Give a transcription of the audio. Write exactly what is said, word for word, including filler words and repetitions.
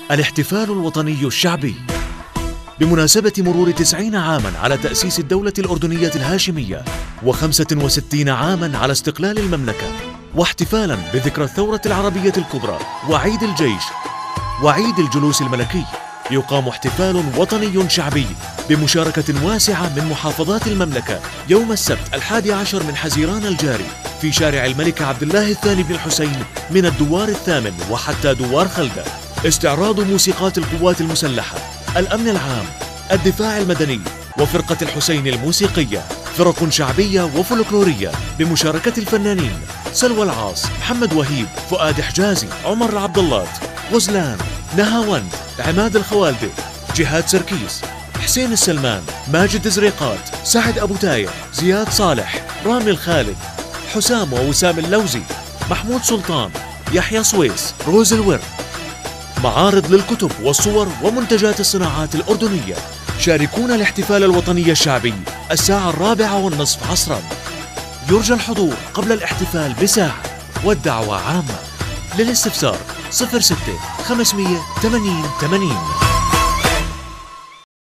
الاحتفال الوطني الشعبي بمناسبة مرور تسعين عاماً على تأسيس الدولة الأردنية الهاشمية وخمسة وستين عاماً على استقلال المملكة، واحتفالاً بذكرى الثورة العربية الكبرى وعيد الجيش وعيد الجلوس الملكي، يقام احتفال وطني شعبي بمشاركة واسعة من محافظات المملكة يوم السبت الحادي عشر من حزيران الجاري في شارع الملك عبد الله الثاني بن الحسين من الدوار الثامن وحتى دوار خلدة. استعراض موسيقات القوات المسلحة، الأمن العام، الدفاع المدني وفرقة الحسين الموسيقية، فرق شعبية وفولكلورية بمشاركة الفنانين سلوى العاص، محمد وهيب، فؤاد حجازي، عمر عبد الله، غزلان، نهاوند، عماد الخوالدي، جهاد سركيس، حسين السلمان، ماجد زريقات، سعد أبو تاير، زياد صالح، رامي الخالد، حسام ووسام اللوزي، محمود سلطان، يحيى سويس، روز الورد. معارض للكتب والصور ومنتجات الصناعات الأردنية. شاركونا الاحتفال الوطني الشعبي الساعة الرابعة والنصف عصرا. يرجى الحضور قبل الاحتفال بساعة والدعوة عامة. للاستفسار صفر ستة خمسمئة وثمانين ثمانين.